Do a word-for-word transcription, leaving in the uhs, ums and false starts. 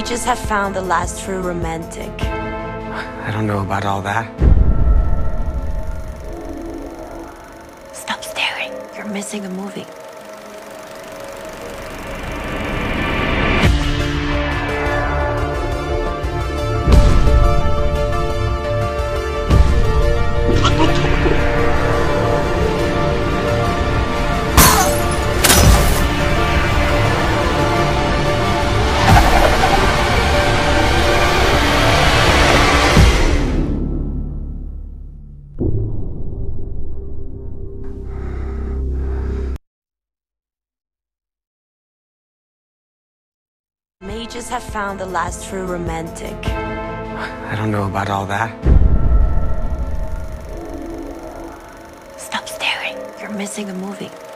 Mages have found the last true romantic. I don't know about all that. Stop staring. You're missing a movie. Mages have found the last true romantic. I don't know about all that. Stop staring. You're missing a movie.